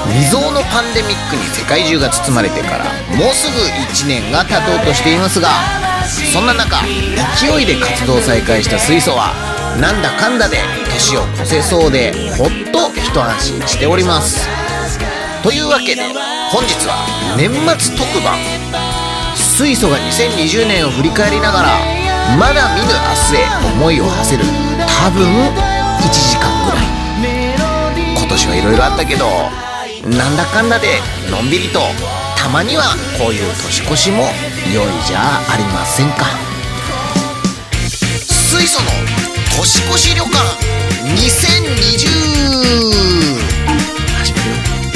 未曾有のパンデミックに世界中が包まれてからもうすぐ1年が経とうとしていますが、そんな中勢いで活動再開した水素はなんだかんだで年を越せそうでほっと一安心しております。というわけで本日は年末特番、水素が2020年を振り返りながらまだ見ぬ明日へ思いを馳せる、多分1時間ぐらい。今年はいろいろあったけどなんだかんだでのんびりと、たまにはこういう年越しも良いじゃありませんか。水素の年越し旅館2020始まるよ。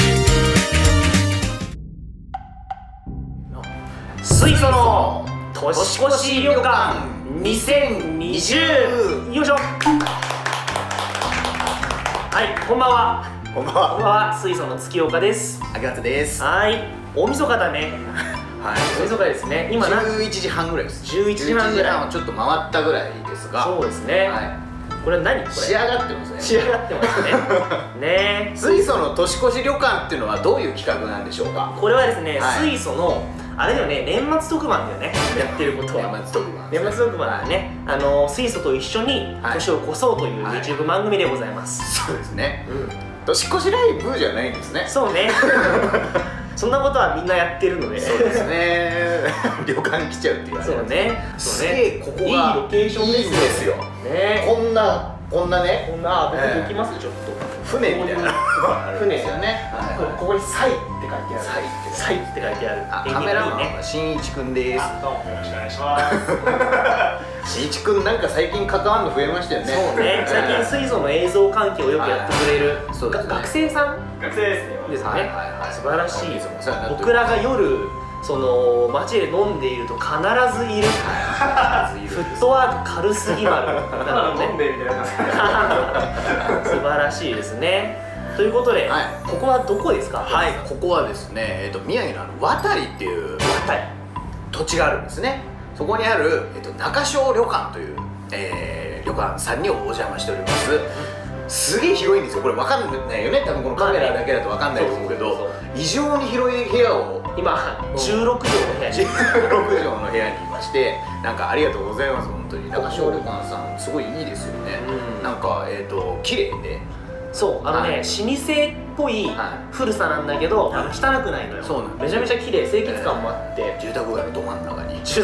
水素の年越し旅館2020、よいしょ。はい、こんばんは。 こんばんは。 こんばんは、水素の月岡です。 秋松です。 はい、大晦日だね。 はい、 大晦日ですね。今な 11時半ぐらいです。 11時半ぐらい。 11時半をちょっと回ったぐらいですが、 そうですね。 はい、 これは何これ？ 仕上がってますね。 仕上がってますね。ね。 水素の年越し旅館っていうのはどういう企画なんでしょうか。 これはですね、 はい、 水素のあれだよね、年末特番だよね、やってることは。 年末特番。 年末特番だね。水素と一緒に年を越そうという YouTube 番組でございます。 そうですね。年越しライブじゃないんですね。 そうね。そんなことはみんなやってるので。 そうですね。旅館来ちゃうっていう。 そうね。 すげえここがいいロケーションですよ。ね。 こんなね、 こんな僕行きますちょっと。 船みたいな。 船ですよね。ここにサイって書いてある。サイって書いてある。 カメラマンは新一くんです。 どうもよろしくお願いします。 新一くんなんか最近関わるの増えましたよね。 そうね。最近水素の映像関係をよくやってくれる学生さん。 学生ですね。 ですね。素晴らしい。 僕僕らが夜その街で飲んでいると必ずいるフットワーク軽すぎ丸なので、 飲んでみたいな。 素晴らしいですね。ということで、ここはどこですか？ はい、ここはですね、宮城の渡っていう土地があるんですね。そこにある中小旅館という旅館さんにお邪魔しております。すげえ広いんですよ。これ分かんないよね、多分このカメラだけだと分かんないと思うけど、異常に広い部屋を今16畳の部屋に 16畳の部屋にいまして、なんかありがとうございます。本当に中小旅館さんすごいいいですよね。なんか綺麗で、 そう老舗っぽい古さなんだけど汚くないのよ。めちゃめちゃ綺麗、清潔感もあって、 住宅街のど真ん中に突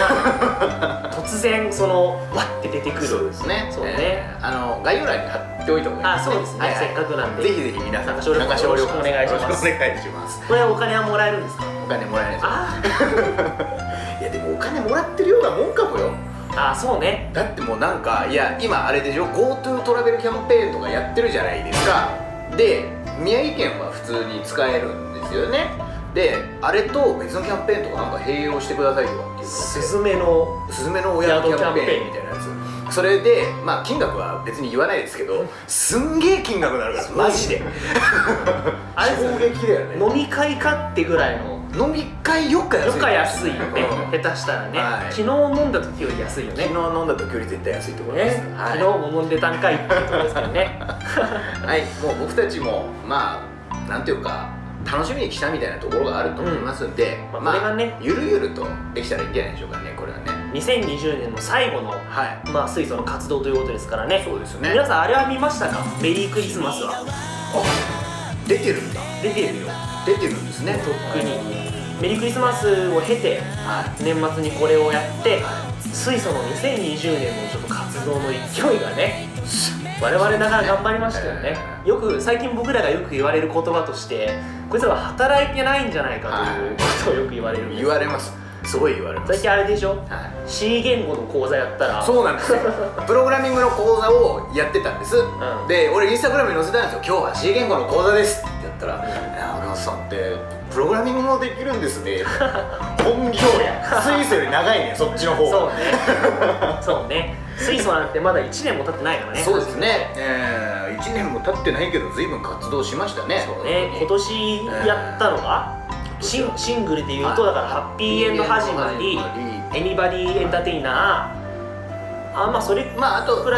然そのわって出てくる。 そうですね。 そうね。 概要欄に貼っておいた方がいいですね。 そうですね。せっかくなんでぜひぜひ皆さん中小旅館よろしくお願いします。 お願いします。 これはお金はもらえるんですか？ お金もらえないですよ。いやでもお金もらってるようなもんかもよ。 そうね。 だってもうなんか、いや今あれでしょ、 GoTo トラベルキャンペーンとかやってるじゃないですか。で宮城県は普通に使えるんですよね。であれと別のキャンペーンとかなんか併用してくださいとかっていう、 スズメのお宿キャンペーンみたいなやつ。それでまあ金額は別に言わないですけど、すんげえ金額になるからマジで。 あれ衝撃だよね。 飲み会かってぐらいの。 飲み会よっか安い。 よっか安いよね。下手したらね。昨日飲んだ時より安いよね。 昨日飲んだ時より絶対安いと思います。 昨日も飲んでたんかいってことですけどね。 はい、もう僕たちもまあなんていうか楽しみに来たみたいなところがあると思いますんで、 これがねゆるゆるとできたらいいんじゃないでしょうかね。これはね 2020年の最後の水素の活動ということですからね。 そうですね。 皆さんあれは見ましたか？メリークリスマスは。 出てるんだ。 出てるよ。 出てるんですね。 とっくにメリークリスマスを経て年末にこれをやって水素の2020年のちょっと活動の勢いがね、我々ながら頑張りましたよね。よく最近僕らがよく言われる言葉として、こいつらは働いてないんじゃないかということをよく言われるんです。 言われます。すごい言われます。 最近あれでしょ、C 言語の講座やったら。 そうなんですよ。プログラミングの講座をやってたんです。で俺インスタグラムに載せたんですよ。今日は C 言語の講座ですってやったら、赤松さんってプログラミングもできるんですね。本業や。水素より長いね、そっちの方。 そうね。そうね。水素なんてまだ1年も経ってないからね。 そうですね。1年も経ってないけど随分活動しましたね。 そうね。今年やったのがシングルでいうと、だからハッピーエンド始まり、エニバディエンターテイナー、まあそれあとくらい。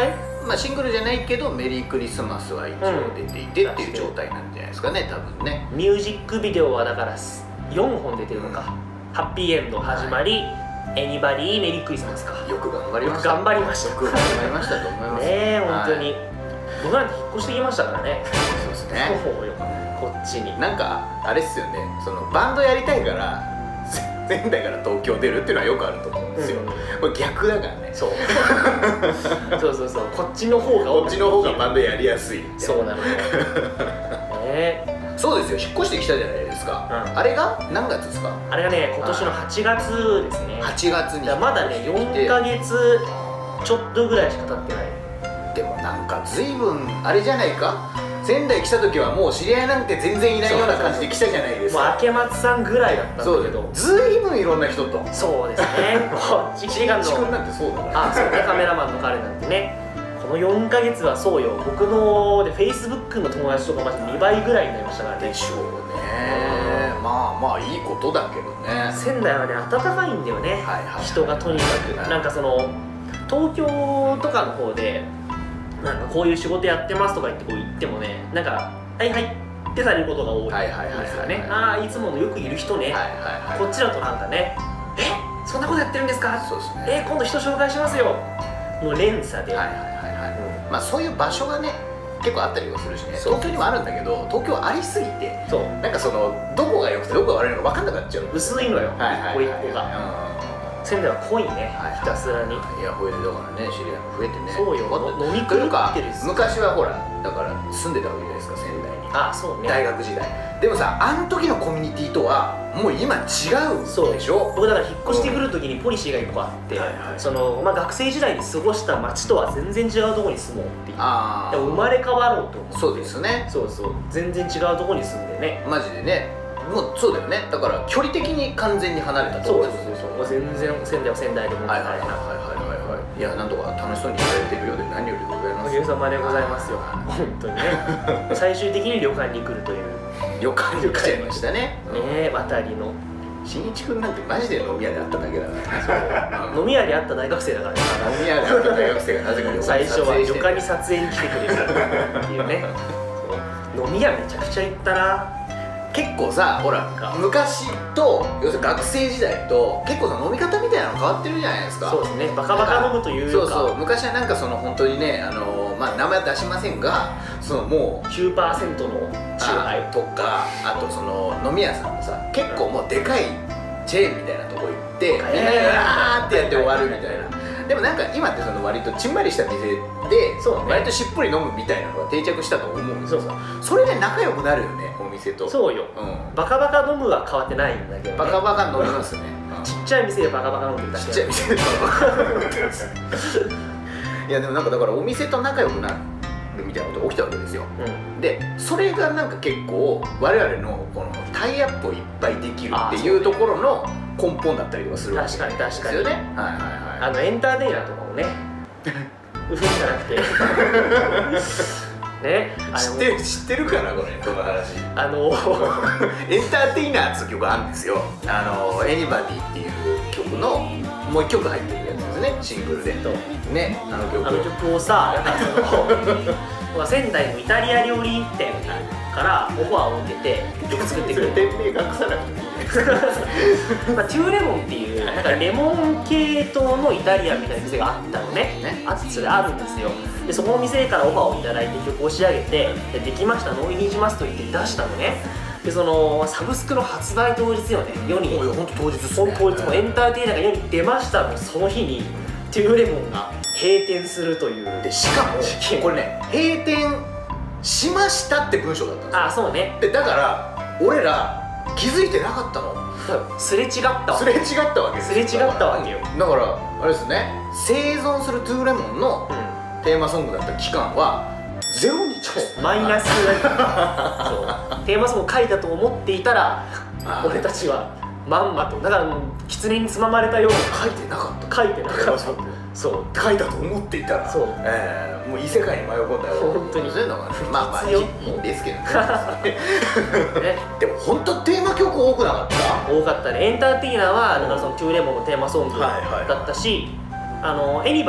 まあシングルじゃないけどメリークリスマスは一応出ていてっていう状態なんじゃないですかね、多分ね。 ミュージックビデオはだから4本出てるのか、ハッピーエンド始まり、エニバディメリークリスマスか。 よく頑張りました。 頑張りました。 よく頑張りましたと思います。 ねえ、本当に。僕なんて引っ越してきましたからね。 そうですね。 そうよ、こっちに。 なんかあれっすよね、そのバンドやりたいから仙台から東京出るっていうのはよくあると思うんですよ。これ逆だからね。 そうそうそうそう、こっちの方がこっちの方がバンドやりやすい。 そうなのよ。ね、 そうですよ、引っ越してきたじゃないですか。あれが何月ですか？ あれがね、今年の8月ですね。 8月に。 まだね、4ヶ月ちょっとぐらいしか経ってない。 でもなんか随分あれじゃないか、仙台来た時はもう知り合いなんて全然いないような感じで来たじゃないですか。 もう明松さんぐらいだったんだけど、 随分いろんな人と。 そうですね。こっちがの君なんてそうだから。 あ、そうね、カメラマンの彼なんてね、この4ヶ月はそうよ、僕ので Facebook の友達とかまず2倍ぐらいになりましたからね。 でしょうね。まあまあいいことだけどね。 仙台はね、暖かいんだよね、人がとにかく。なんかその東京とかの方でなんかこういう仕事やってますとか言ってこう言ってもね、なんかはいはいってされることが多いですかね。ああ、いつものよくいる人ね。こっちだとなんかね、え、そんなことやってるんですか、 そうですね、 今度人紹介しますよの連鎖で。 まあそういう場所がね結構あったりはするしね。東京にもあるんだけど、東京ありすぎて、なんかそのどこが良くてどこが悪いのか分かんなくなっちゃう。 薄いのよ、一個一個が。仙台は濃いね、ひたすらに。 いや、ほいでだからね、知り合いも増えてね。 そうよ、飲み食いってる。 昔はほら、だから住んでたわけじゃないですか、仙台に。 あ、そうね、 大学時代。でもさ、あの時のコミュニティとはもう今違うでしょ。 僕だから引っ越してくる時にポリシーが1個あって、その学生時代に過ごした街とは全然違うところに住もうっていう。生まれ変わろうと思って。 そうですね。 そうそう、全然違うところに住んでね。 マジでね、もうそうだよね。だから距離的に完全に離れたところです。 そうそうそう、全然仙台は仙台でもないな。 いや、なんとか楽しそうにやられてるようで何よりでございます。 おかげさまでございますよ、本当にね。最終的に旅館に来るという。 旅館に来ちゃいましたね。 渡りの新一君なんてマジで飲み屋で会っただけだから。 飲み屋で会った大学生だからね。 飲み屋で会った大学生がなぜか旅館に最初は旅館に撮影に来てくれるっていうね。飲み屋めちゃくちゃ行ったな。 結構さ、ほら昔と要するに学生時代と結構さ、飲み方みたいなの変わってるじゃないですか。 そうですね、バカバカ飲むというか。 そうそう、昔はなんかその本当にね、まあ名前は出しませんが、そのもう 9% のチューハイとか、あとその飲み屋さんもさ、結構もうでかいチェーンみたいなとこ行ってみんなでわーってやって終わるみたいな。でもなんか今ってその割とちんまりした店で割としっぽり飲むみたいなのが定着したと思うんですよ。それで仲良くなるよね、お店と。そうよ、バカバカ飲むは変わってないんだけど、バカバカ飲みますね。ちっちゃい店でバカバカ飲んでるだけ。ちっちゃい店でバカバカ飲んでる。いやでもなんかだからお店と仲良くなるみたいなことが起きたわけですよ。でそれがなんか結構我々のこのタイアップをいっぱいできるっていうところの根本だったりとかするわけですよね。エンターテイナーとかもね、うふんじゃなくてね、知ってるかなこれ、この話。エンターテイナーっていう曲あるんですよ。エニバディっていう曲のもう一曲入ってるやつですね、シングルでね。あの曲をさ、仙台のイタリア料理店からオファーを受けて曲作ってくれて、店名隠さなくていいね。トゥーレモンっていうなんかレモン系統のイタリアンみたいな店があったのね。それあるんですよ。でそこの店からオファーをいただいて曲を仕上げて、できました、納品しますと言って出したのね。でそのサブスクの発売当日よね、世に本当当日ですね。当日もエンターテイナーが世に出ましたのその日にトゥーレモンが閉店するという。でしかもこれね、閉店しましたって文章だったんですよ。あ、そうね。でだから俺ら気づいてなかったの。すれ違ったわけ。すれ違ったわけです。すれ違ったわけよ。だからあれですね、生存するトゥーレモンのテーマソングだった期間は0日、マイナス。テーマソング書いたと思っていたら、俺たちはまんまとだから狐につままれたように書いてなかった。書いてなかった。そう書いたと思っていたら、そうもう異世界に迷い込んだよ。本当にそういうのがまあまあいいんですけどね。でも本当テーマ曲多くなかった？多かったね。エンターテイナーはだからそのトゥーレモンのテーマソングだったし、エニバディ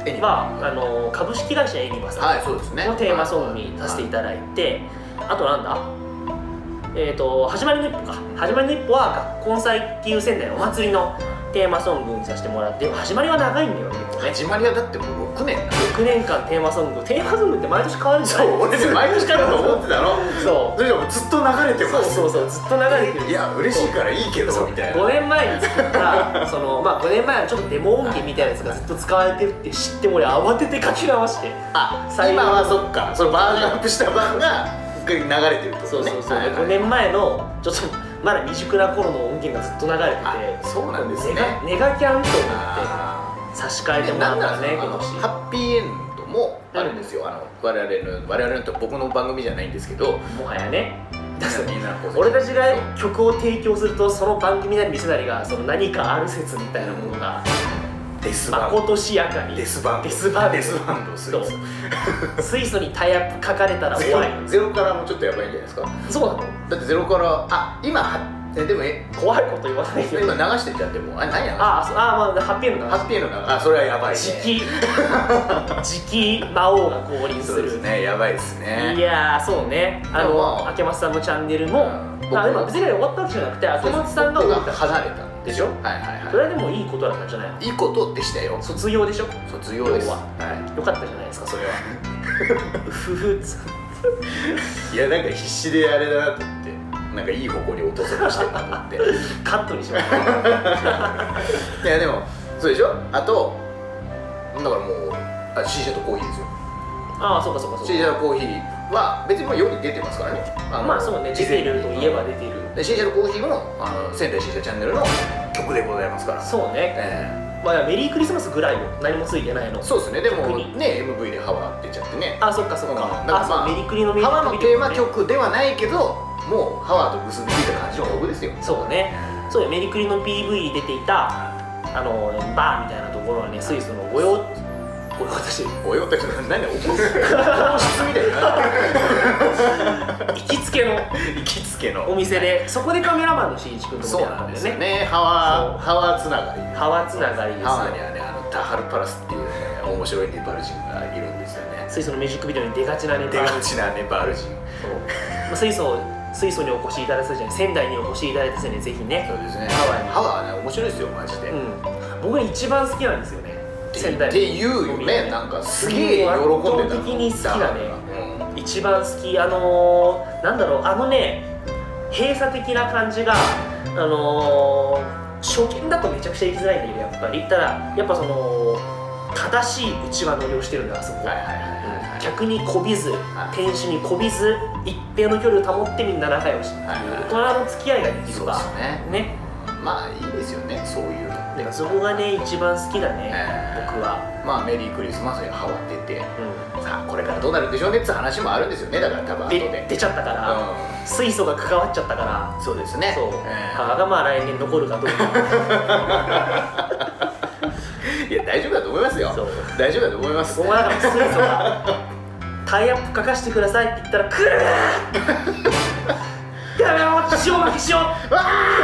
は株式会社エニバさんはい、そうですねのテーマソングにさせていただいて、あとなんだ始まりの一歩か、始まりの一歩は学校祭っていう仙台のお祭りのテーマソングにさせてもらって、始まりは長いんだよね、結構ね。 始まりはだってもう6年だ。 6年間テーマソングって毎年変わるんじゃない？ そう、俺ね毎年からと思ってたの。 そう、 それでもずっと流れてます。 そうずっと流れてる。 いや嬉しいからいいけどみたいな。 5年前に作った5年前はちょっとデモ音源みたいなやつがずっと使われてるって知っても俺慌てて書き直して、 今はそっか、そのバージョンアップした版が流れてるってことね。 そう5年前のちょっとまだ未熟な頃の音源がずっと流れてて、 そうなんですね。 ネガキャンと思って差し替えてもらったらね、今年ハッピーエンドもあるんですよ。我々のと僕の番組じゃないんですけど、 もはやね、俺たちが曲を提供するとその番組なり見せなりが何かある説みたいなものがまことしやかにデスバンド水素にタイアップ書かれたら怖い。 ゼロからもちょっとやばいんじゃないですか。 そうなの？ だってゼロから今でも怖いこと言わないよ。 今流してっちゃっても何やまあハッピーエンドハッピーエンドそれはやばいね。 次期魔王が降臨する。 そうですね、やばいですね。 いやー、そうね、明松さんのチャンネルも今別に終わったわけじゃなくて、明松さんが離れたでしょ。それでもいいことだったんじゃないの？ いいことでしたよ。 卒業でしょ。 卒業です。よかったじゃないですか、それは。ふふつ。 いや、なんか必死であれだなと思って、なんかいい方向に落とそうとしてるなと思ってカットにしました。 いやでもそうでしょ。あとだからもうシーシャとコーヒーですよ。 そうかシーシャとコーヒーは別にもう世に出てますからね。 まあそうね、出てるといえば出てる。 でシーシャとコーヒーも仙台シーシャチャンネルの曲でございますから。 そうね、メリークリスマスぐらいよ、何もついてないの。そうですね、 でもね MV でハワー出ちゃってね。 そっかだからメリクリのハワーのテーマ曲ではないけど、もうハワーと結びついた感じの曲ですよ。 そうね、そうよ、メリクリの PV に出ていたバーみたいなところはね、スイスの御用達何だ、お室みたいな行きつけのお店で、そこでカメラマンのしんいち君とも出会ったんだよね。 ハワーつながりですよ。 ハワーにはね、タハルパラスっていうね、面白いネパール人がいるんですよね。 スイスのミュージックビデオに出がちなネパール人。スイスにお越しいただいた際に、仙台にお越しいただいた際にぜひね。 そうですね、ハワーね、面白いですよマジで。 僕が一番好きなんですよね、仙台っていうよね。なんかすげえ喜んでた。 圧倒的に好きだね。一番好き。なんだろう、閉鎖的な感じが初見だとめちゃくちゃ行きづらいんだけど、やっぱりただやっぱ正しい内輪乗りをしてるんだ、あそこ。客にこびず、店主にこびず、一定の距離を保ってみんな仲良しっていう大人の付き合いができるかね。 まあいいですよね、そういうの。 そこがね一番好きだね、僕は。 メリークリスマスにハワー出て、さあこれからどうなるんでしょうねって話もあるんですよね。だから多分後で出ちゃったから、水素が関わっちゃったから。そうですね。ハワが来年残るかどうか。 いや大丈夫だと思いますよ。大丈夫だと思います。 お前ら水素がタイアップ書かせてくださいって言ったら、くるーやめよう、塩負けしよう。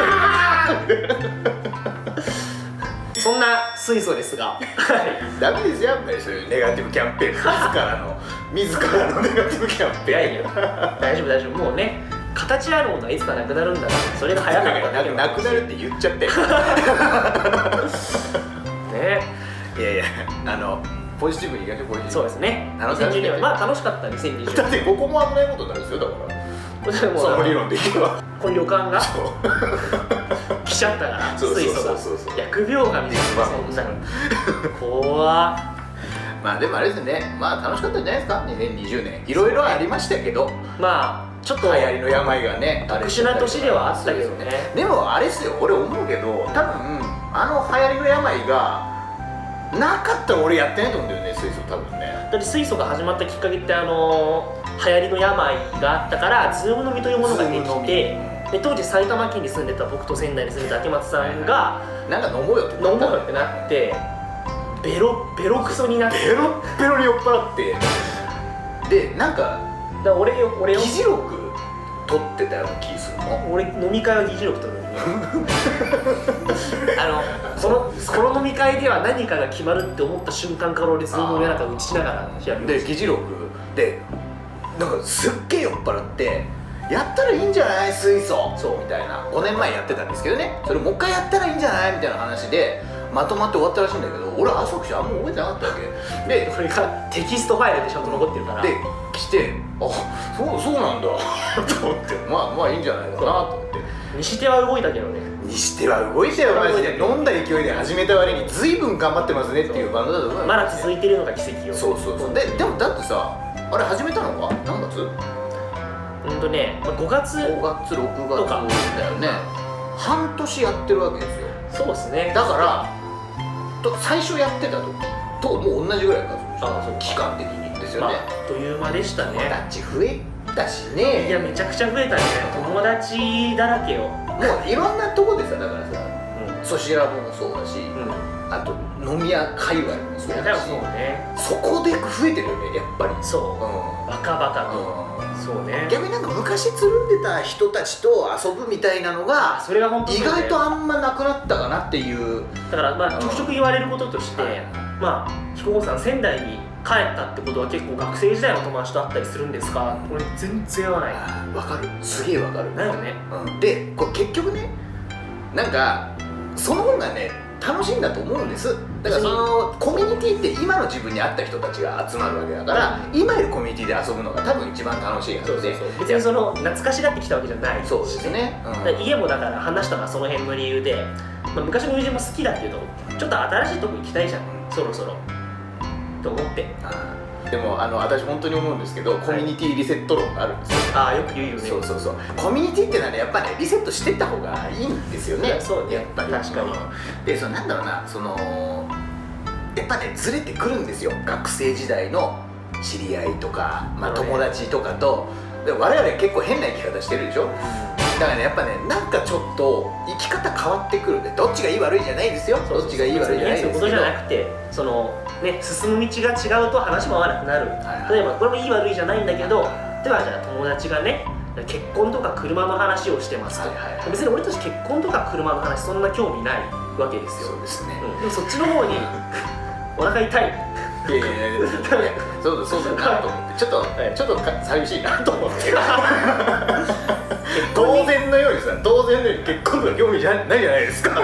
そんな水素ですが、 ダメですよ、やっぱりそういうネガティブキャンペーン、自らのネガティブキャンペーン。 いや大丈夫、もうね、形あるものはいつかなくなるんだから、それが早かっただけ。 なくなるって言っちゃってね。 いやポジティブにいかないと。 そうですね、2012年は楽しかった。2020年だってここも危ないことになるんですよ。だからその理論でいけばこの旅館が来ちゃったから、水素が疫病神ですよ、そんなの。怖っ。 でもあれですね、楽しかったんじゃないですか、2020年。いろいろありましたけど、 ちょっと流行りの病がね、 特殊な年ではあったけどね。 でもあれですよ、俺思うけど、多分流行りの病がなかったら俺やってないと思うんだよね、水素。多分ね。 だって水素が始まったきっかけって流行りの病があったから、ズーム飲みというものができて、で当時埼玉県に住んでた僕と仙台に住んでた明松さんがなんか飲もうよってなってベロクソになって、 ベロッベロに酔っ払って、でなんか俺議事録取ってたような気するの。 俺飲み会は議事録取るこの飲み会では何かが決まるって思った瞬間から俺ズームをなんか打ちしながらやる。 で議事録でなんかすっげえ酔っ払ってやったらいいんじゃない水素そうみたいな5年前やってたんですけどね、それもう一回やったらいいんじゃないみたいな話でまとまって終わったらしいんだけど、俺朝口あんま覚えてなかったわけで、 これがテキストファイルでちゃんと残ってるから、 で来てそうなんだと思ってまあいいんじゃないかなと思って、 にしては動いたけどね。 にしては動いたよマジで。飲んだ勢いで始めた割に随分頑張ってますねっていうバンドだと思う。 まだ続いてるのが奇跡よ。 そうでもだってさ、あれ始めたのが何月 5月 5月6月だよね。半年やってるわけですよ。 そうですね。 だから最初やってた時ともう同じぐらいかそう期間的にですよね。 あっという間でしたね。 友達増えたしね。 いやめちゃくちゃ増えたね。友達だらけよ。 もういろんなとこでさ、だからさソシラボもそうだし、あと飲み屋界隈もそうだし、そこで増えてるよねやっぱり。 そうバカバカと。そうね。 逆になんか昔つるんでた人たちと遊ぶみたいなのがそれが本当意外とあんまなくなったかなっていう。 だからちょくちょく言われることとして彦郷さん仙台に帰ったってことは結構学生時代の友達と会ったりするんですか。俺全然合わない。 わかる、すげえわかる。 だよね。 でこれ結局ね、なんかその方がね楽しいんだと思うんです。だからそのコミュニティって今の自分に合った人たちが集まるわけだから、今いるコミュニティで遊ぶのが多分一番楽しいはずで、 別にその懐かしがってきたわけじゃないし。 そうですね。 家もだから話したのはその辺の理由で、昔の友人も好きだっていうとちょっと新しいとこ行きたいじゃんそろそろと思って。 でも私本当に思うんですけど、コミュニティリセット論があるんですよ。 よく言うよね。 そうコミュニティってのはねやっぱねリセットしてった方がいいんですよね。 そうね、 やっぱり確かに。 でなんだろうな、やっぱねずれてくるんですよ。学生時代の知り合いとか、友達とかとで我々結構変な生き方してるでしょ。だからねやっぱねなんかちょっと生き方変わってくるんで、どっちがいい悪いじゃないですよ。どっちがいい悪いじゃないですけど、 そういうことじゃなくて進む道が違うと話も合わなくなる。例えばこれもいい悪いじゃないんだけど、ではじゃあ友達がね結婚とか車の話をしてますと、別に俺たち結婚とか車の話そんな興味ないわけですよ。 そうですね。 でもそっちの方にお腹痛い。 いやそうだなと思って、ちょっと寂しいなと思って当然のように結婚とか興味じゃないじゃないですか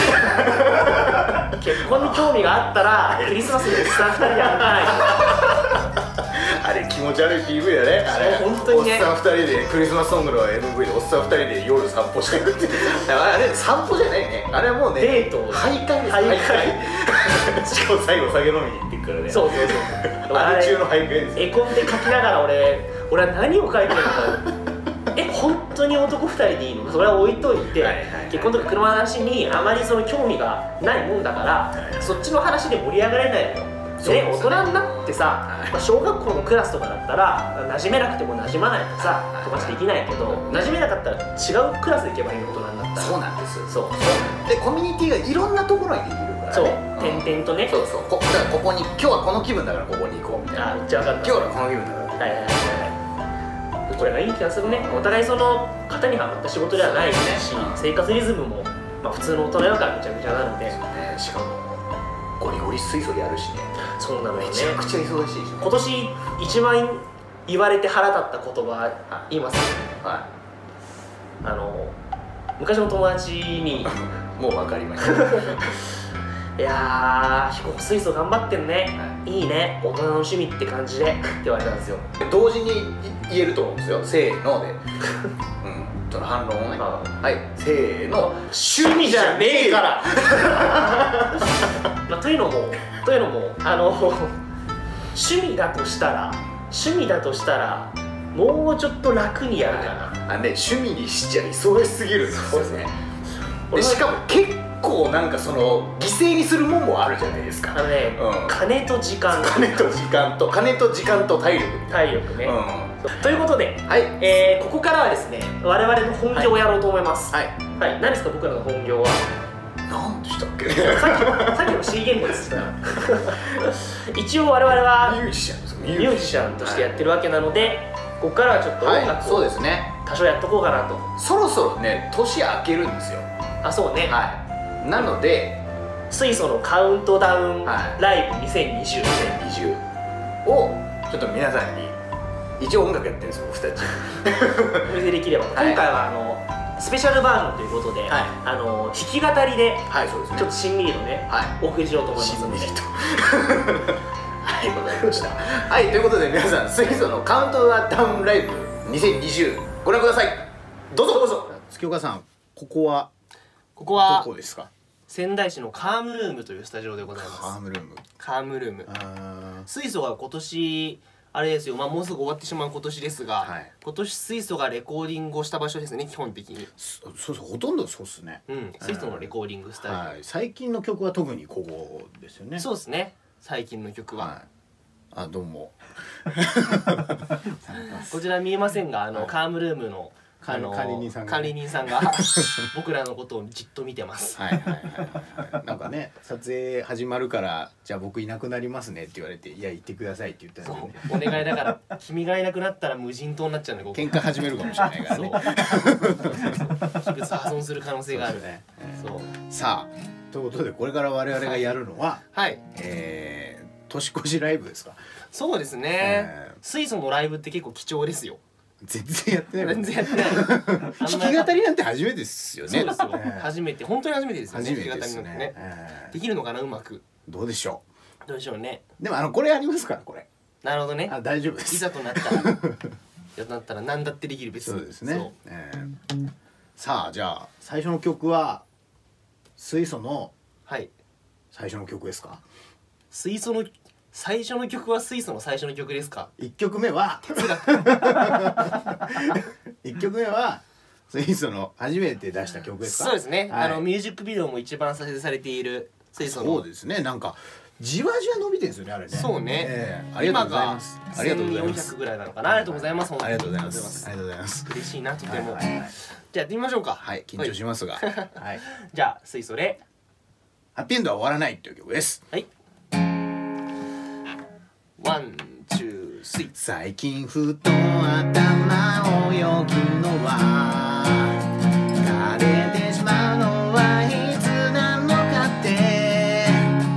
結婚に興味があったらクリスマスにおっさん2人で歩かないあれ気持ち悪い PV だね。あれ本当にね、 おっさん2人でクリスマスソングの MV でおっさん2人で夜散歩してるってあれ散歩じゃないね、あれはもうねデート、 徘徊です。徘徊しかも最後酒飲みに行ってくからね。そうあれ中の徘徊です。 絵コンテ書きながら俺は何を書いてるのか本当に男2人でいいの？それは置いといて、結婚とか車の話にあまりその興味がないもんだから、そっちの話で盛り上がれないのよ。大人になってさ、小学校のクラスとかだったら馴染めなくても馴染まないとさ友達できないけど、馴染めなかったら違うクラスで行けばいいの、大人になったら。 そうなんです。そうでコミュニティがいろんなところにいるからね。 そう点々とね。 だからここに今日はこの気分だからここに行こうみたいな。 めっちゃ分かった。 今日はこの気分だから。 これがいい気がするね。お互いその型にはまった仕事ではないし、生活リズムも普通の大人よりかめちゃめちゃなので。 しかもゴリゴリ水素やるしね。 そうなのよね。 めちゃくちゃ忙しいし、 今年一番言われて腹立った言葉言います。昔の友達にもう分かりましたいやー彦子水素頑張ってんね、いいね大人の趣味って感じでって言われたんですよ。 同時に言えると思うんですよ、せーのでその反論をね。はい、せーの、 趣味じゃねえからというのも趣味だとしたらもうちょっと楽にやるかな。 趣味にしちゃ忙しすぎるんですよね。でしかも結構なんかその犠牲にするもんもあるじゃないですか。 金と時間と体力ね。ということでここからはですね我々の本業をやろうと思います。何ですか僕らの本業は。 何でしたっけ。 さっきの C 言語ですから一応我々はミュージシャンとしてやってるわけなので、 ここからはちょっと音はい、そう楽をですね。 多少やっとこうかなと。 そろそろね年明けるんですよ。 あ、そうね、 はいなので水素のカウントダウンはいライブ2020、 20をちょっと皆さんに一応音楽やってるんですよ僕たち。 お見せできれば、 はい今回はスペシャルバージョンということで、 はい弾き語りではいそうですね。 ちょっとしんみりとね、 はいお送りしようと思いますので、 しんみりとはいわかりました。はいということで皆さん水素のカウントダウンライブ2020ご覧ください。どうぞどうぞ。月岡さんここはどここはこですか？ 仙台市のカームルームというスタジオでございます。 カームルーム。 カームルーム、 あ水素が今年あれですよ、もうすぐ終わってしまう今年ですが、 はい今年水素がレコーディングをした場所ですね、基本的に。 そうほとんどそうっすね。 水素のレコーディングスタジオ、 はい最近の曲は特にここですよね。 そうですね、最近の曲は、 はい。あどうも。 こちら見えませんが、カームルームの管理人さんが管理人さんが僕らのことをじっと見てます。 はいはいはいはい。なんかね撮影始まるからじゃあ僕いなくなりますねって言われていや言ってくださいって言ったそうのにね。 お願いだから君がいなくなったら無人島になっちゃうんだよ、ここ喧嘩始めるかもしれないからね。 器物破損する可能性がある。 そうですねそうさあということでこれから我々がやるのは、 はい、 年越しライブですか？ そうですね、水素のライブって結構貴重ですよ。 全然やってないもん。 全然やってない弾き語りなんて初めてですよね。 そうですよ、 ええ初めて、本当に初めてですよね、 初めてです弾き語りなんてね。 できるのかな、うまく。 どうでしょどうでしょうね。 う。でもこれありますからこれ。 なるほどね。 あ大丈夫です。 いざとなったらいざとなったら何だってできる、別に。 そうですねそう。 さあじゃあ最初の曲は水素のはい、 最初の曲ですか水素の最初の曲は水素の最初の曲ですか？ ？1曲目は1曲目は水素の初めて出した曲ですか？ そうですね、 はいミュージックビデオも一番再生されている水素の。 そうですね。なんかじわじわ伸びてるんですよねあれね。 そうね、 ありがとうございます。 今がありがとうございます。 1400ぐらいなのかな。ありがとうございます。本当にありがとうございます。ありがとうございます。 嬉しいな、とても。 はいはいはいじゃあやってみましょうか。 はい緊張しますが、はい。 じゃあ水素で、 ハッピーエンドは終わらないという曲です。 はい、ワンツースリー。 最近ふと頭をよぎるのは枯れてしまうのはいつなのかって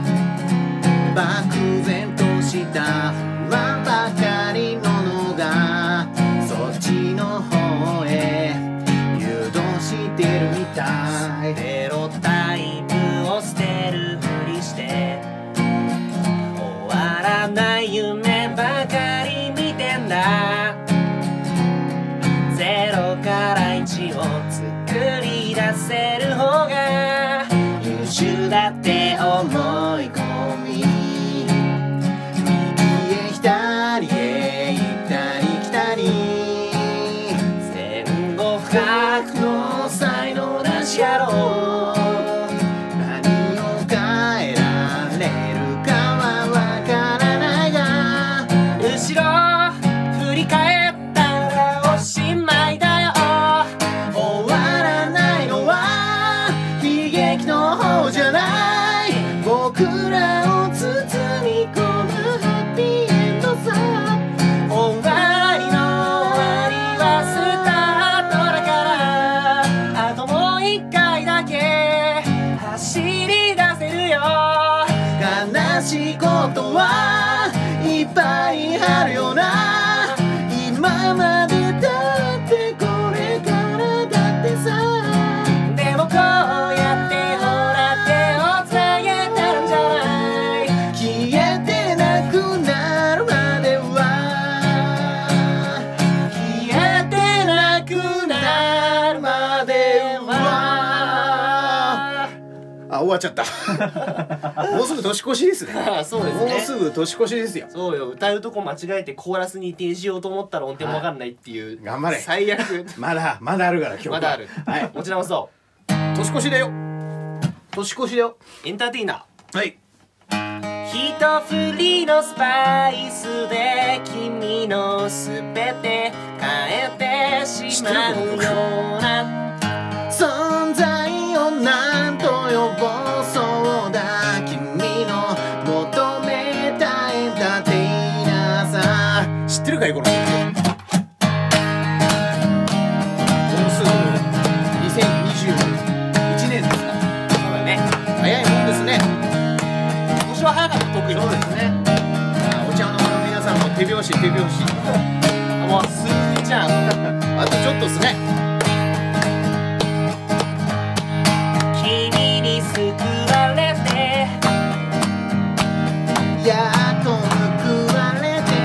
漠然とした不安ばかりのがそっちの方へ誘導してるみたい。 ステロタイプを捨てるふりして終わらない夢ばかり見てんだ。ゼロから1を作り出せる方が優秀だって思い込み、 右へ左へ行ったり来たり戦後深くの才能なし野郎。 何を変えられるかはわからないが後ろ振り返ったらおしまいだよ。 終わらないのは悲劇の方じゃない。僕らを包み込むハッピーエンドさ。 終わりの終わりはスタートだから、あともう一回だけ走り出せるよ。 悲しいことはいっぱいあるよな。今までだってこれからだってさ。 でもこうやってほら手をつなげてるんじゃない。 消えてなくなるまでは消えてなくなるまでは。 あ終わっちゃったもうすぐ年越しですね。 ああ、そうですね。 もうすぐ年越しですよ。 そうよ、歌うとこ間違えてコーラスに移転しようと思ったら音程も分かんないっていう、 頑張れ最悪。 まだあるから今日まだある、 はい持ち直そ年越しだよ年越しだよ。 う。エンターテイナはいー、一振りのスパイスで君のすべて変えてしまうような存在をなんと呼ぼう。そうだ君の求めたエンターテイナーさ。知ってるかいこの曲。 ね。 君に救われてやっと報われて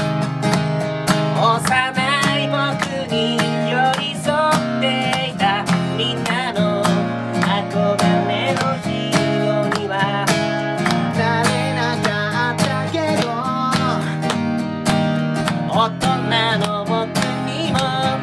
幼い僕に寄り添っていたみんなの憧れのヒーローにはなれなかったけど大人の僕にも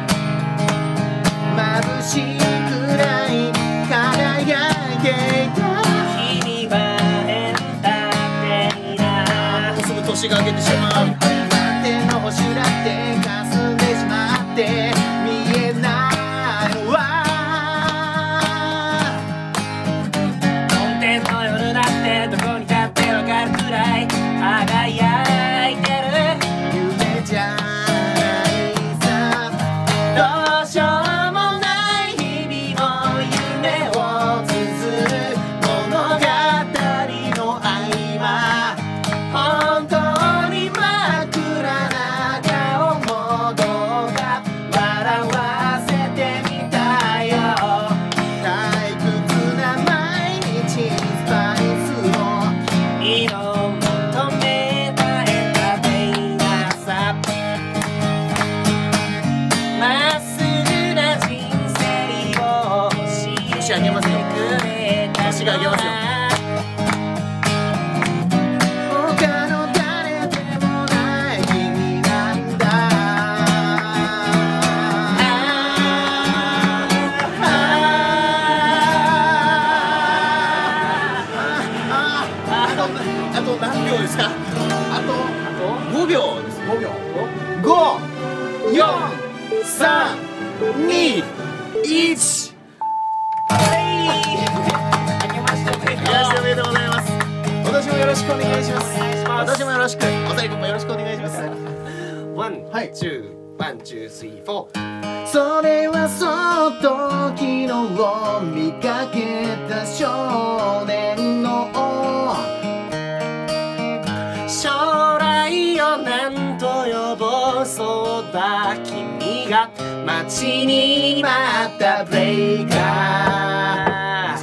眩しいくらい輝いていた。 君はエンターテイナーすぐ年が明けてしまう。手の星だって霞んでしまって見えないわ。 本店の夜だってどこに立ってわかるくらい輝いてる夢じゃないさ。どうしようもない日々も夢を綴る物語の合間。本当に真っ暗な顔もどうか笑わせてみたよ。退屈な毎日にスパイスを色を求めたエンターテイナーさまっすぐな人生を教えて年あげますよくれた年があげますよ。他の誰でもない君なんだ。あと何秒ですか？あと5秒です。5秒。5、4、3、2、1。 明けましておめでとうおめでとうございます。今年もよろしくお願いします。 お願いします私もよろしく。おさりくんもよろしくお願いします。 ワン、 はいツー、ワン、ツー、スリー、フォー。 それはそっと昨日見かけた少年の将来を何と呼ぼうそうだ君が待ちに待ったブレイカー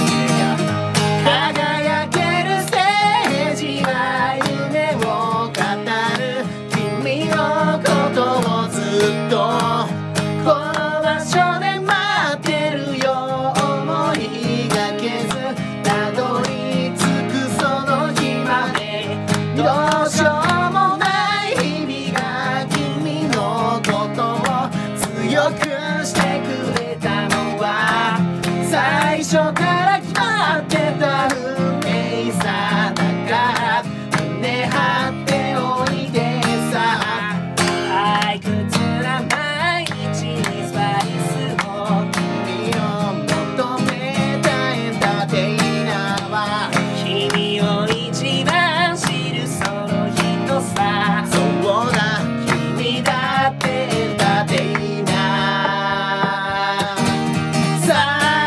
輝けるステージは夢を語る君のことをずっとこの場所で待ってるよ思いがけずたどり着くその日までどうしようもない日々が君のことを強くしてくれたのは最初から決まってた運命さだから胸張っておいてさ退屈な毎日にスパイスを君を求めたエンターテイナーは君を一番知るその人さそうだ君だってエンターテイナーさ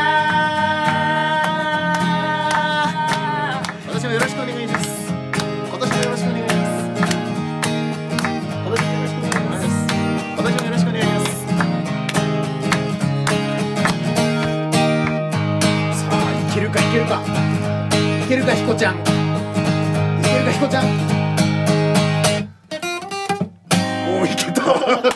私もよろしくお願いします。今年もよろしくお願いします。今年もよろしくお願いします。今年もよろしくお願いします。さあいけるかいけるかいけるかひこちゃんいけるかひこちゃん。おおいけた。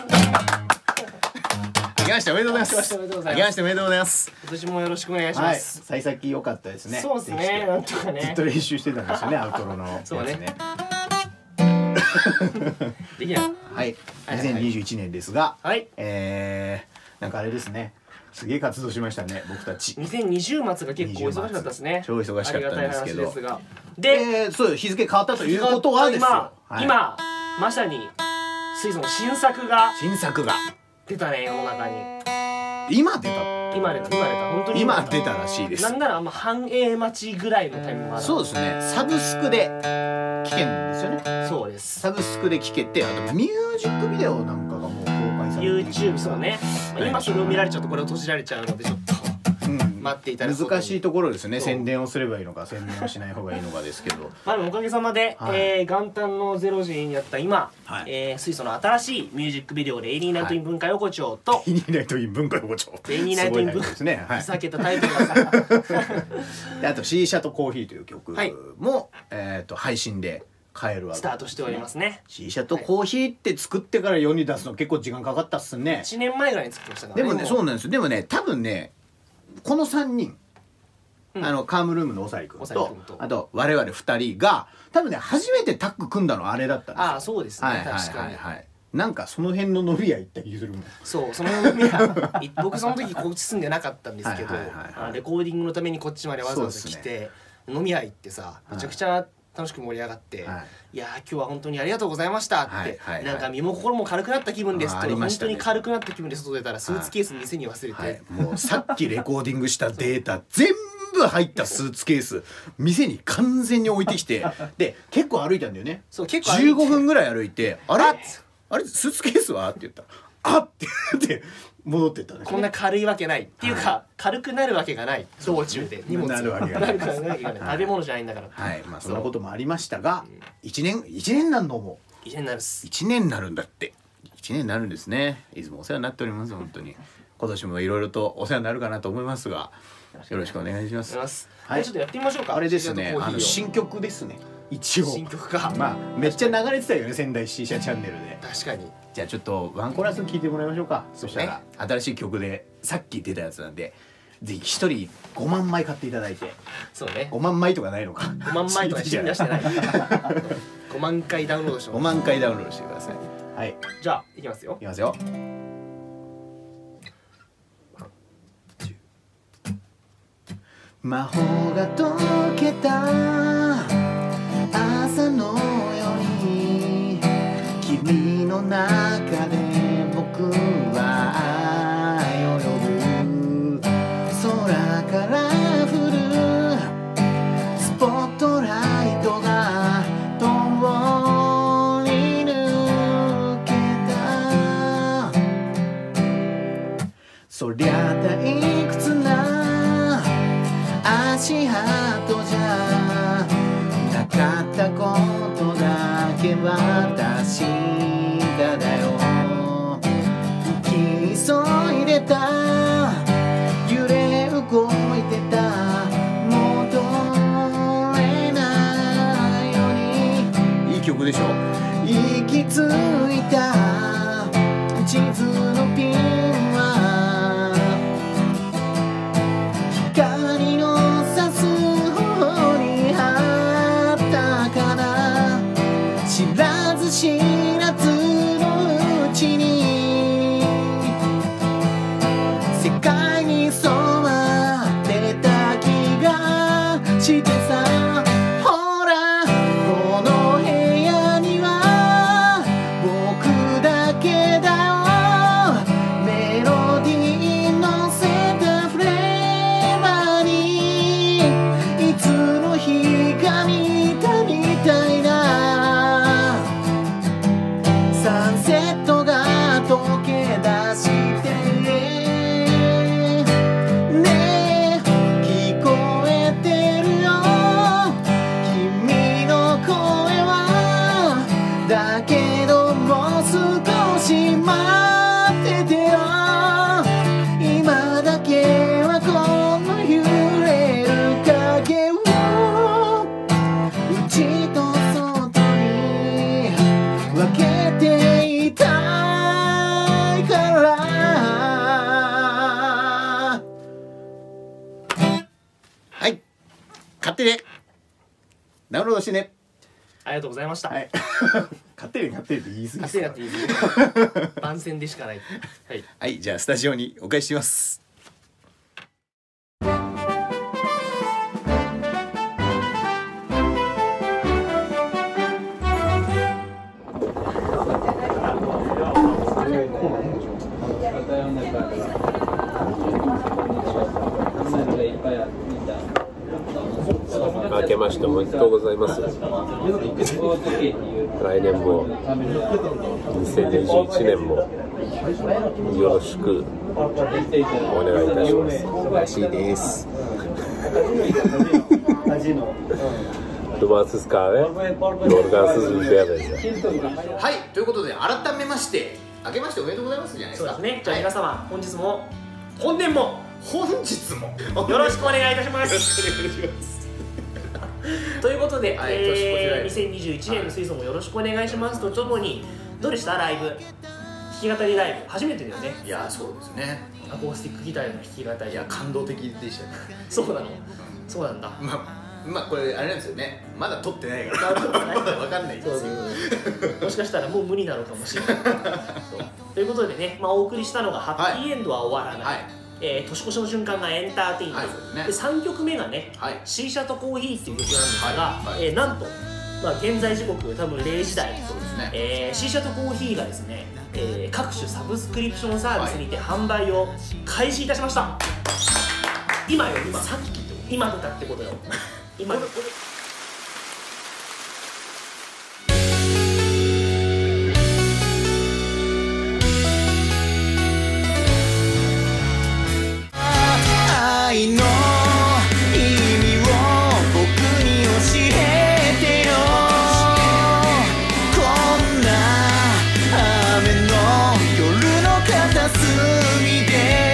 明けましておめでとうございます。 明けましておめでとうございます明けましておめでとうございます。 今年もよろしくお願いしはい、 ます、 幸先良かったですね。 そうですねなんとかねずっと練習してたんですよね、アウトロのやつそうねね。 できないはい、 はい 2021年ですが、 はいなんかあれですね。すげえ活動しましたね、僕たち。 2020末が結構忙しかったですね超忙しかったんですけどありがたい話ですがで、 そう日付変わったということはですよ。はい今まさに水素の新作が新作が出たね世の中に今出た。 今出た本当に今出たらしいですな。んなら反映待ちぐらいのタイミングまでそうですね。サブスクで聞けるんですよね。 そうですサブスクで聞けて、あとミュージックビデオなんかがもう公開されている YouTube そうね、まあ今それを見られちゃうとこれを閉じられちゃうのでちょっと待っていただくことに難しいところですね。宣伝をすればいいのか宣伝をしない方がいいのかですけど、 まあ、おかげさまで、元旦の0時にやった今、水素の新しいミュージックビデオレイニーナイトイン文化横丁と、 レイニーナイトイン文化横丁、 レイニーナイトイン文化ですね。 ふざけたタイトルがさであと C 社とコーヒーという曲も、配信で買えるわけスタートしておりますね。 C 社とコーヒーって作ってから世に出すの結構時間かかったっすね。 1年前ぐらいに作ってましたからね。 でもね、そうなんですよ。でもね、多分ね、この3人、カームルームのおさりくんと、あと我々2人が多分ね、初めてタッグ組んだのあれだったんですよ。 ああ、そうですね、確かに。 なんかその辺の飲み屋行った気するもん。 そう、その飲み屋僕その時こっち住んでなかったんですけど、レコーディングのためにこっちまでわざわざ来て、飲み屋行ってさ、めちゃくちゃ楽しく盛り上がって、いやー今日は本当にありがとうございましたって、なんか身も心も軽くなった気分ですと、本当に軽くなった気分で外出たらスーツケース店に忘れて、 もうさっきレコーディングしたデータ全部入ったスーツケース店に完全に置いてきて、で結構歩いたんだよね。 そう、結構 15分ぐらい歩いて、あれスーツケースはって言ったら、あって言って戻ってったんです。 こんな軽いわけないっていうか、軽くなるわけがない。道中で荷物なるわけがない。 食べ物じゃないんだから。 はい、まあそんなこともありましたが、1年なんのも 1年になるっす。 1年になるんだって。1年になるんですね。いつもお世話になっております。本当に今年もいろいろとお世話になるかなと思いますが、よろしくお願いします。 はい、ちょっとやってみましょうか。 あれですね、新曲ですね。一応新曲か。 まあめっちゃ流れてたよね、仙台 C 社チャンネルで。 確かに。 じゃあちょっとワンコーラス聞いてもらいましょうか。そしたら新しい曲でさっき出たやつなんで、ぜひ1人5万枚買っていただいて。 そうね、 5万枚とかないのか、 5万枚とか信出してない5万回ダウンロードして 5万回ダウンロードしてください。はい、 じゃあいきますよ。 いきますよ。魔法が解けた朝のように、君の中で僕は泳ぐ。空から降るスポットライトが通り抜けた。そりゃ退屈な足跡じゃなかったことだけは確かだよ。行き急いでた、揺れ動いてた、戻れないように。いい曲でしょ。行き着いた地図のピンは光の差す方にあったかな。知らず知らずのうちに世界に染まってた気がしてさ。ほらこの部屋には僕だけだよ。メロディー乗せたフレーバーにいつの日か見たみたいな。サンセットが溶け出してねえ、聞こえてるよ君の声は。だけどもう少し待っててよ。今だけはこの揺れる影を内と外に分けていたいから。はい、勝手にダウンロードしてね。 ありがとうございました。 はい勝手にって言い過ぎ勝手にやっていいです番宣でしかない。はい、 はい、じゃあスタジオにお返しします。 明けましておめでとうございます。来年も2021年もよろしくお願いいたします。 らしいです。 Du machst es gerade? Du kannst es nicht werden. はい、ということで改めまして明けましておめでとうございますじゃないですか。 そうですね。じゃあ皆様、本日も本年も本日もよろしくお願いいたします。ということで、2021年の水素もよろしくお願いしますとともに、どうでしたライブ、弾き語りライブ初めてだよね。 いやそうですね。 アコースティックギターの弾き語り。 いや感動的でしたね。 そうなの。そうなんだ。 まあこれあれなんですよね。まだ撮ってないからまだわかんないんですよ。 もしかしたらもう無理なのかもしれない。ということでね、お送りしたのがハッピーエンドは終わらない。年越しの瞬間がエンターテインメント、で3曲目がね、シーシャとコーヒーっていう曲なんですが、なんと、現在時刻多分0時台、シーシャとコーヒーがですね、各種サブスクリプションサービスにて販売を開始いたしました。今よ、さっき今出たってことよ。今愛の意味を僕に教えてよ。こんな雨の夜の片隅で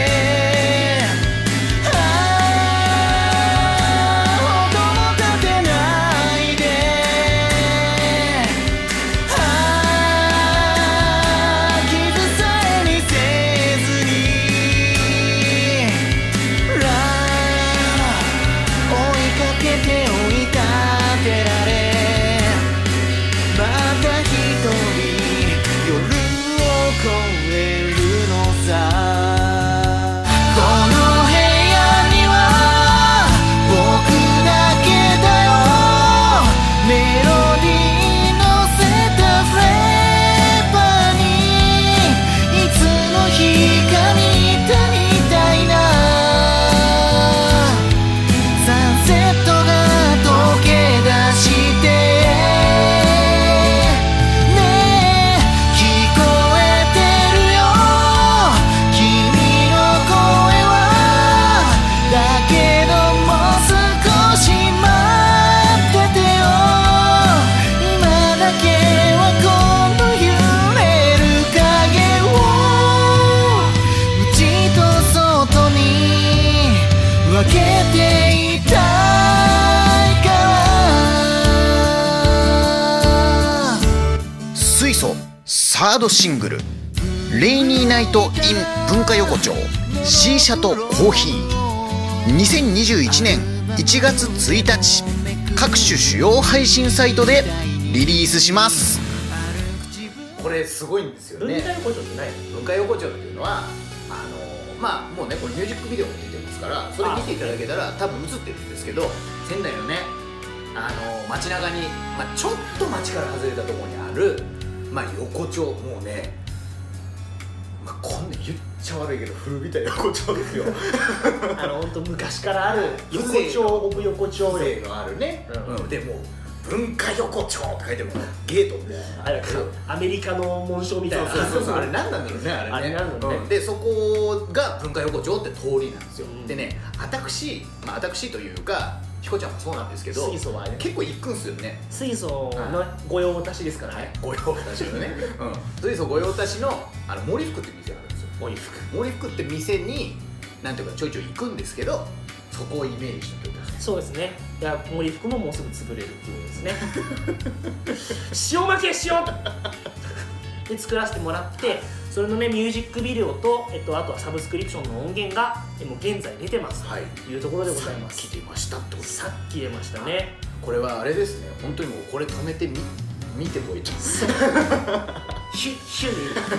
サードシングル「レイニーナイト・イン文化横丁シーシャとコーヒー」2021年1月1日各種主要配信サイトでリリースします。これすごいんですよね。 文化横丁って何？ 文化横丁っていうのはもうねこれミュージックビデオも出てますからそれ見ていただけたら多分映ってるんですけど、仙台のね街中に、ちょっと街から外れたところにある横丁、もうねこんな言っちゃ悪いけど古びた横丁ですよ。 本当昔からある横丁オブ横丁風情のあるね、でもう文化横丁って書いてもゲートみたいな、 あれアメリカの紋章みたいな、 そうあれ何なんだろうね、あれね。でそこが文化横丁って通りなんですよ。でね、私というかひこちゃんもそうなんですけど、 水素は結構行くんすよね。 水素の御用達ですからね。 御用達のね、水素御用達の森福って店があるんですよ。森福って店になんていうかちょいちょい行くんですけど、そこをイメージしたってことですね。 そうですね。いや森福ももうすぐ潰れるっていうことですね。塩負けしようで作らせてもらって、それのねミュージックビデオとあとはサブスクリプションの音源がもう現在出てますというところでございます。 さっき出ましたってことです。 さっき出ましたね。 これはあれですね。本当にもうこれ止めて見てこいと。 ヒュッ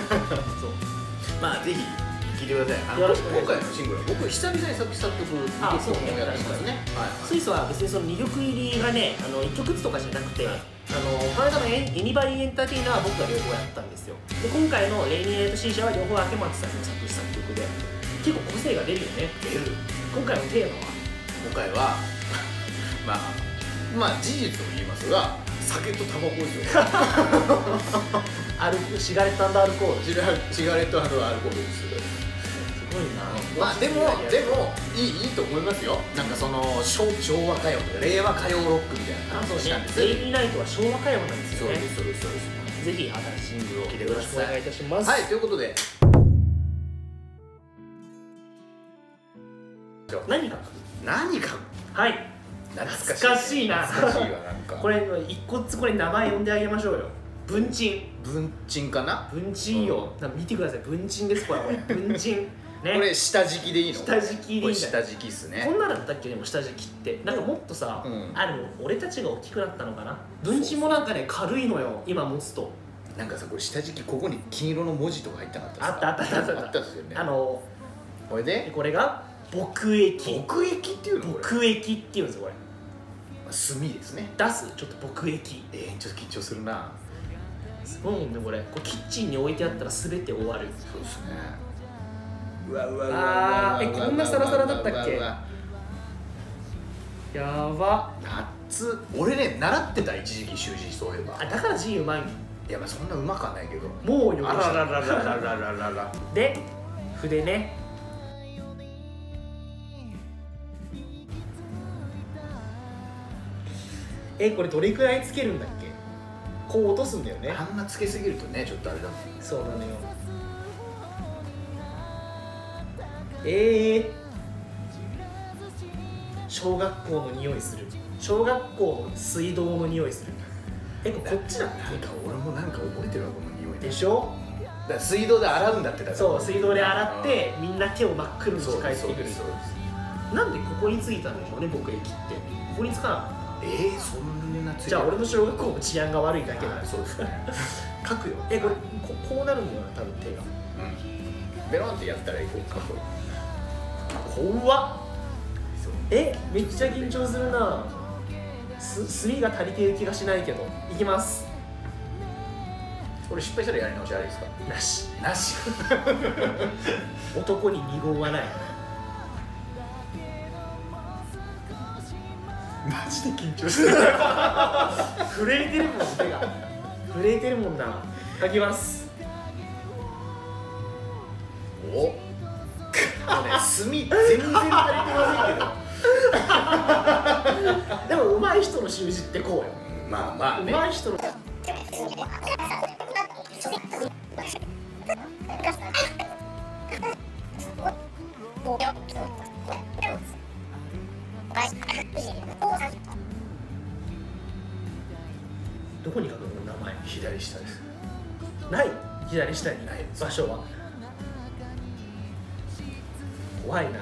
ぜひ聴いてください。今回のシングルは僕久々に作詞作曲をやってますね。 水素は別にその2曲入りがね1曲ずつとかじゃなくて、この間のエニバリーエンターテイナーは僕が両方やったんですよ。で今回のレイニーナイトシーシャは両方明松さんの作詞作曲で結構個性が出るよね。 出る。 今回のテーマは今回は事実を言いますが酒とタバコですよ。 シガレット&アルコール。 シガレットアルコールです。 すごいな。 まあでもいいと思いますよ。なんかその昭和歌謡とか令和歌謡ロックみたいな感じしたんです。 デイリーナイトは昭和歌謡なんですよね。 そうです。 ぜひ新しいシングルを聴いてください。 よろしくお願いいたします。 はい、ということで何かはい、懐かしいな。 懐かしいわ。なんかこれ一個ずつこれ名前呼んであげましょうよ。文鎮かな。 文鎮よ。見てください、文鎮です。これ文鎮ね。 これ下敷きでいいの？ 下敷きでいいんだよ。 下敷きっすね。 こんなだったっけ？でも下敷きってなんかもっとさ、俺たちが大きくなったのかな。文鎮もなんかね軽いのよ、今持つと。 なんかさ、これ下敷きここに金色の文字とか入ってなかった？ あったですよね。これでこれが木液。 木液っていうの？ 木液っていうんですよこれ。 炭ですね。 出すちょっと木液。 ちょっと緊張するな。 すごいもんねこれ。キッチンに置いてあったら全て終わる。 そうですね。 こんなサラサラだったっけ？やば。 夏俺ね習ってた一時期習字。そういえばだから字うまいの。 いやまあそんなうまくはないけど、 もうよあららららららららで筆ね。これどれくらいつけるんだっけ？こう落とすんだよね。 あんまつけすぎるとねちょっとあれだもん。 そうなのよ。小学校の匂いする。小学校の水道の匂いする。こっちだ。 なんか俺もなんか覚えてるわこの匂いでしょ。 だから水道で洗うんだって。だそう、水道で洗ってみんな手を真っ黒にして帰ってくる。なんでここについたんでしょうね、木液って。ここにつかなかった。 そんなついてる。 じゃあ俺の小学校の治安が悪いだけだ。 そうですね。 書くよ。これこうなるんだよな多分手が。 ベロンってやったらいこうか。 怖っ。めっちゃ緊張するな。墨が足りてる気がしないけど。いきます。 これ失敗したらやり直しありですか？なし男に二言はない。 マジで緊張してる。 震えてるもん、手が震えてるもんな。書きます。 墨全然足りてませんけど。 でも上手い人の習字ってこうよ。 まあね。 上手い人のどこに書くの名前？ 左下です。 ない。左下にない場所は。怖いな。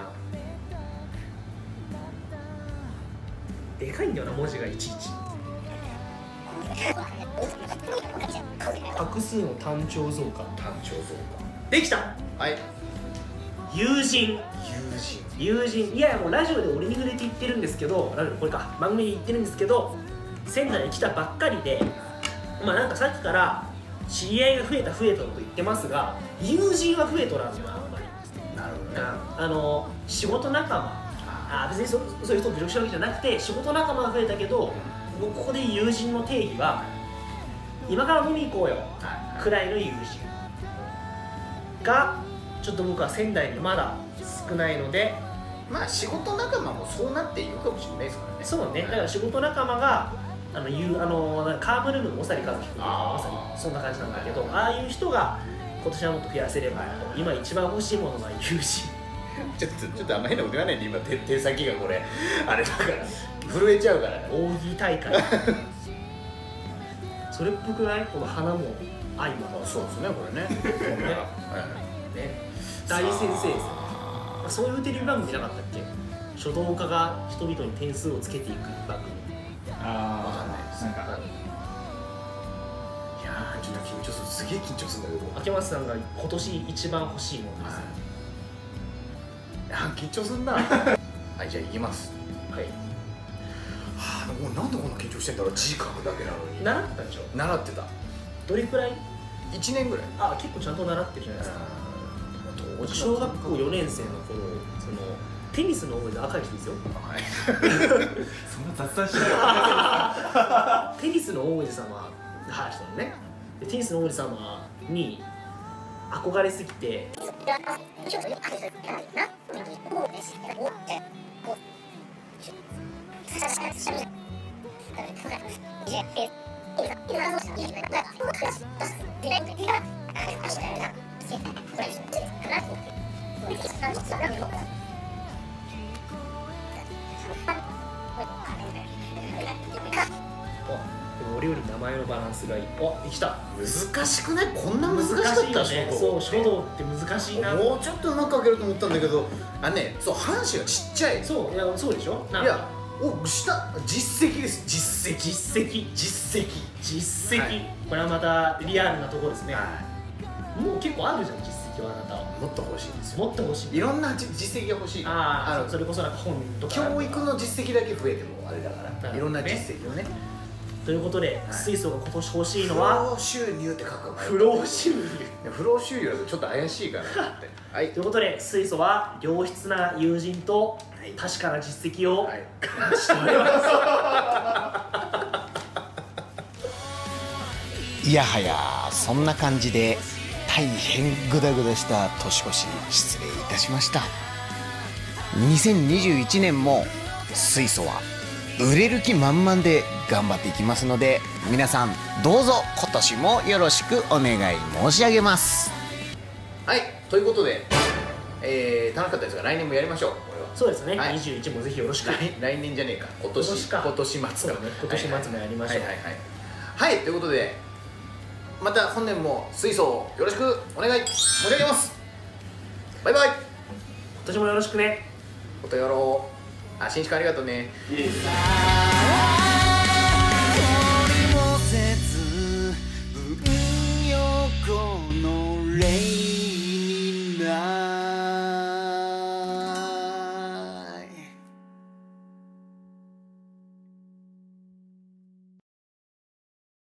でかいんだよな文字がいちいち。画数の単調増加。できた。 はい。 友人。いやもうラジオで俺に触れて言ってるんですけど、これか番組で言ってるんですけど、仙台に来たばっかりで、なんかさっきから知り合いが増えたと言ってますが、友人は増えとらんのよあんまり。 なるほどね。 仕事仲間、別にそういう人を侮辱したわけじゃなくて、仕事仲間が増えたけど、ここで友人の定義は今から飲み行こうよくらいの友人がちょっと僕は仙台にまだ少ないので、 仕事仲間もそうなっているかもしれないですからね。 そうね。だから仕事仲間がカームルームの長利和樹君とかまさにそんな感じなんだけど、ああいう人が今年はもっと増やせればなと。今一番欲しいものは友人。 ちょっとあんま変なこと言わないで、今手先がこれあれだから震えちゃうからね。 大喜利大会。それっぽくない？この花も愛も。 そうですね、これね。 大先生ですよ。そういうテレビ番組なかったっけ？書道家が人々に点数をつけていく番組。 わかんないです。いやー、ちょっと緊張する。すげえ緊張するんだけど。 明松さんが今年一番欲しいものです。 緊張すんな。はい、じゃあ行きます。 はい。 もうなんでこんな緊張してんだろう。字書くだけなのに。 習ってたでしょ？ 習ってた。 どれくらい ？1年ぐらい。 結構ちゃんと習ってるじゃないですか。小学校4年生の頃、テニスの思い出赤い人ですよ。 はい。 そんな雑談しない。 テニスの大王子様が話したのね。 でテニスの王子様に憧れすぎて俺より名前のバランスがいい。あ、できた。 難しくない？こんな難しかったよね。そう、書道って難しいな。 もうちょっとうまく書けると思ったんだけど、そう、半紙がちっちゃい。 そう、いや、そうでしょ。 いや、下実績です。実績。これはまたリアルなところですね。もう結構あるじゃん、実績は。あなたはもっと欲しいですよ。 もっと欲しい。 いろんな実績が欲しい。 それこそなんか本とか教育の実績だけ増えてもあれだから、いろんな実績をね。 ということで、水素が今年欲しいのは不労収入って書く。 不労収入。 不労収入だとちょっと怪しいかなって。はい。 ということで、水素は良質な友人と確かな実績をしております。 いやはや、そんな感じで大変グダグダした年越し、失礼いたしました。2021年も水素は売れる気満々で頑張っていきますので、皆さんどうぞ今年もよろしくお願い申し上げます。はい、ということで、楽しかったですが来年もやりましょう。これはそうですね、21もぜひよろしく。 来年じゃねえか、今年末そうだね、今年末もやりましょう。 はい、ということでまた本年も水素をよろしくお願い申し上げます。バイバイ。今年もよろしくね。 ことよろう。しんちくんありがとうね。 いいです。